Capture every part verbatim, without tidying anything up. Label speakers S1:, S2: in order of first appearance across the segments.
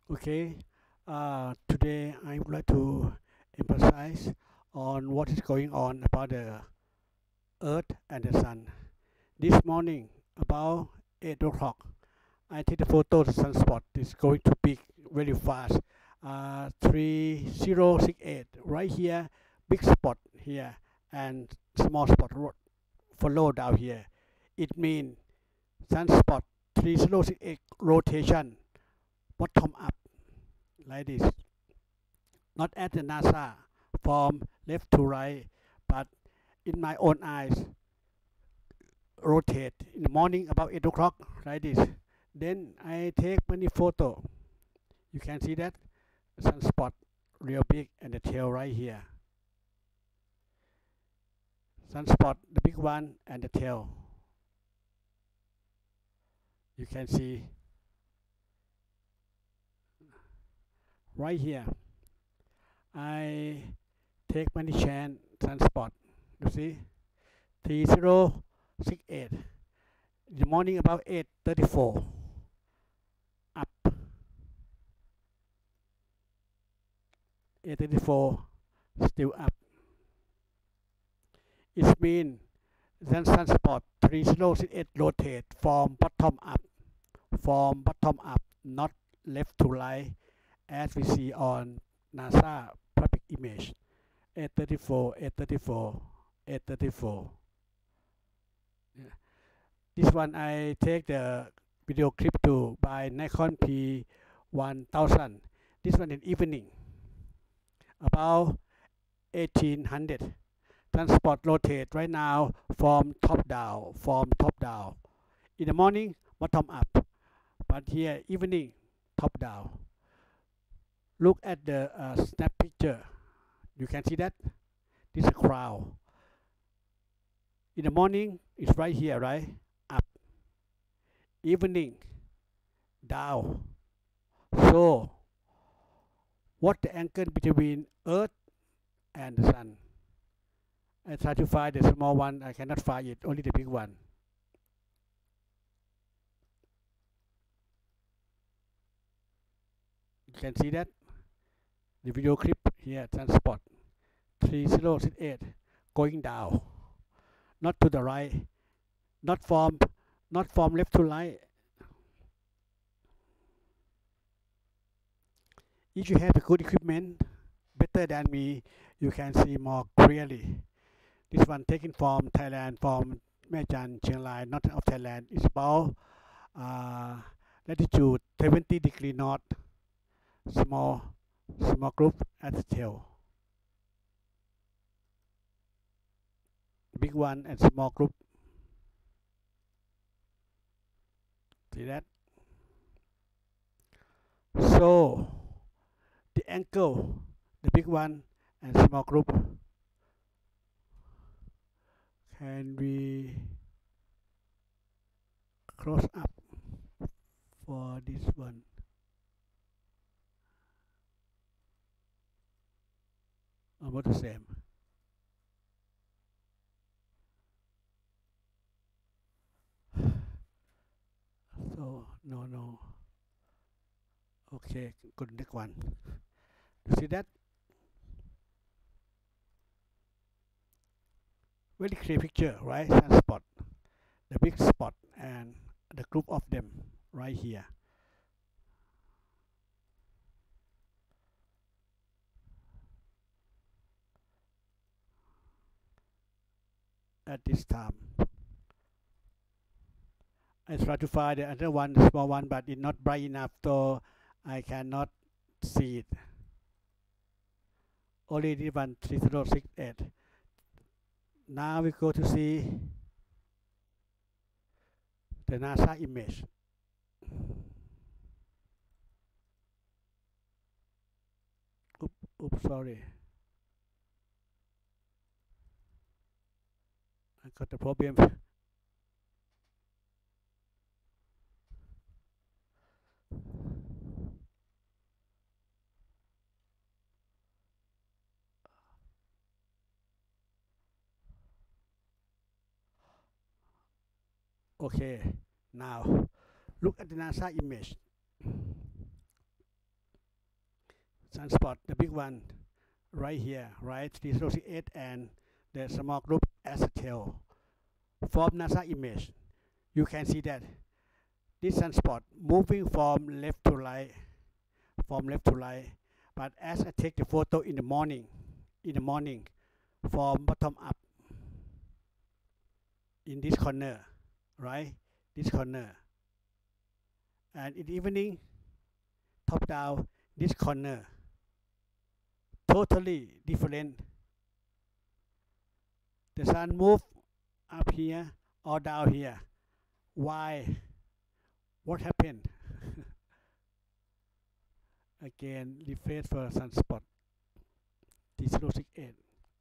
S1: Okay, uh, today I would like to emphasize on what is going on about the Earth and the Sun. This morning, about eight o'clock, I take the photo of the sunspot. It's going to peak very fast. Uh, three zero six eight, right here, big spot here, and small spot ro- follow down here. It means sunspot three zero six eight rotation, bottom up, like this. Not at the NASA from left to right, but in my own eyes, rotate in the morning about eight o'clock like this. Then I take many photo. You can see that sunspot real big and the tail right here. Sunspot, the big one and the tail. You can see right here. I take many chance sunspot. You see, three zero six eight. In the morning about eight thirty-four. Up eight thirty-four, still up. It means then sunspot three zero six eight rotate from bottom up, from bottom up, not left to right, as we see on NASA public image. eight thirty-four, eight thirty-four, eight thirty-four. Yeah. This one I take the video clip to by Nikon P one thousand. This one in evening, about eighteen hundred. Transport rotate right now from top down, from top down. In the morning, bottom up, but here evening, top down. Look at the uh, snap picture. You can see that this is a cloud. In the morning, it's right here, right? Up. Evening, down. So, what the angle between Earth and the Sun? I try to find the small one. I cannot find it. Only the big one. You can see that the video clip here. Sunspot three zero six eight going down, not to the right, not from not from left to right. If you have a good equipment, better than me, you can see more clearly. This one taken from Thailand, from Mae Jan, Chiang Rai, not of Thailand. It's about uh, latitude seventy degree north. Small, small group at the tail. Big one and small group. See that? So the angle, the big one and small group. Can we close up for this one? Almost the same. So no, no. Okay, good. Next one. You see that? Very clear picture, right? Sunspot, the big spot, and the group of them right here. At this time, I try to find the other one, the small one, but it's not bright enough, so I cannot see it. Only the one three zero six eight. Now we go to see the NASA image. Oops, oops, sorry. I got the problem. Okay, now look at the NASA image. sunspot, the big one right here, right? three zero six eight and the small group as a tail. From NASA image, you can see that this sunspot moving from left to right, from left to right. But as I take the photo in the morning, in the morning, from bottom up, in this corner, right? This corner. And in the evening, top down, this corner. Totally different. The sun move up here or down here. Why? What happened? Again, refresh for sunspot. T zero six eight.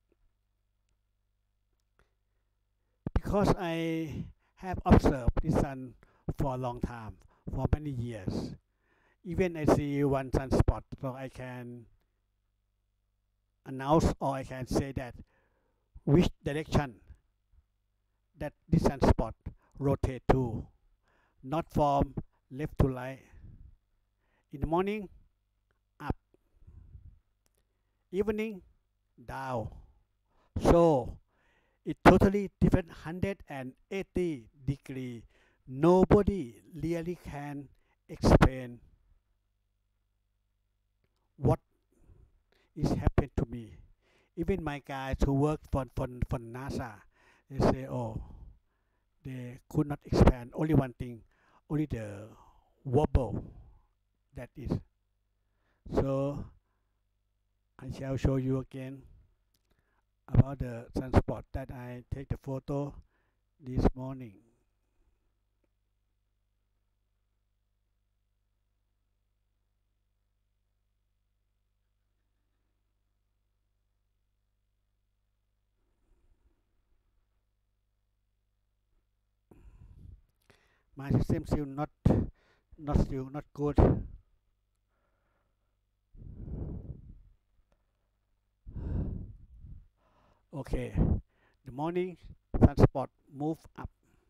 S1: Because I have observed this sun for a long time, for many years. Even I see one sunspot, so I can announce or I can say that which direction that this sunspot rotate to, not from left to right. In the morning, up. Evening, down. So it totally different one hundred eighty degree. Nobody really can explain what is happened to me. Even my guys who work for, for, for NASA, they say, oh, they could not explain only one thing, only the wobble, that is. So I shall show you again about the sunspot that I take the photo this morning. My system still not not still not good. Okay, the morning sunspot move up.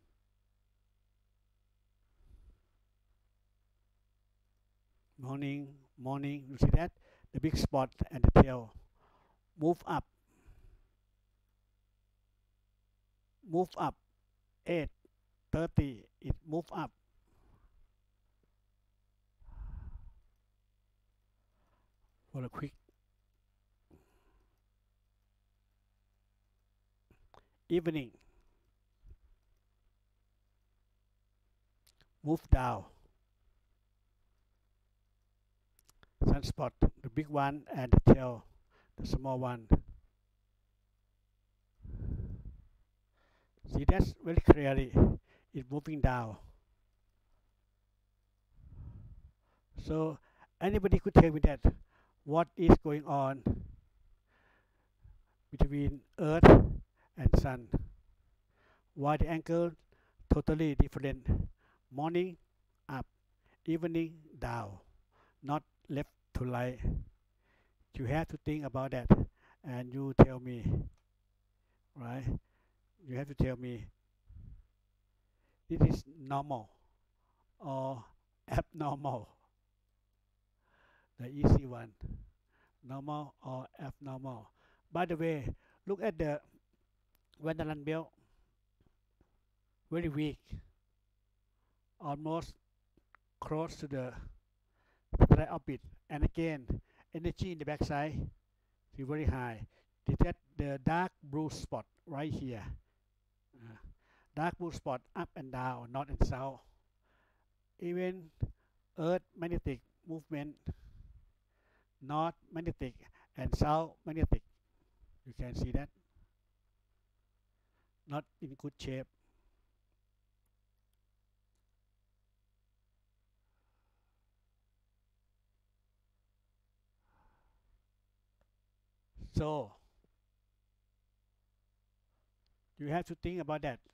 S1: Morning, morning, you see that? The big spot and the tail move up. Move up. eight thirty, it move up. For a quick evening, move down. Sunspot, the big one and the tail, the small one. See, that's very clearly, it's moving down. So anybody could tell me that what is going on between Earth and Sun? Why the angle totally different? Morning up, evening down, not left to right. You have to think about that, and you tell me, right? You have to tell me this is normal or abnormal. The easy one, normal or abnormal. By the way, look at the Vanderland belt, very weak, almost close to the right orbit. And again, energy in the backside is very high. Detect the dark blue spot right here. Uh, dark blue spot up and down, north and south. Even Earth magnetic movement, north magnetic and south magnetic. You can see that. Not in good shape. So you have to think about that.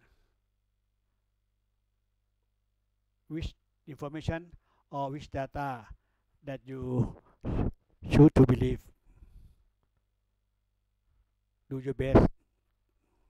S1: Which information or which data that you choose to believe. Do your best.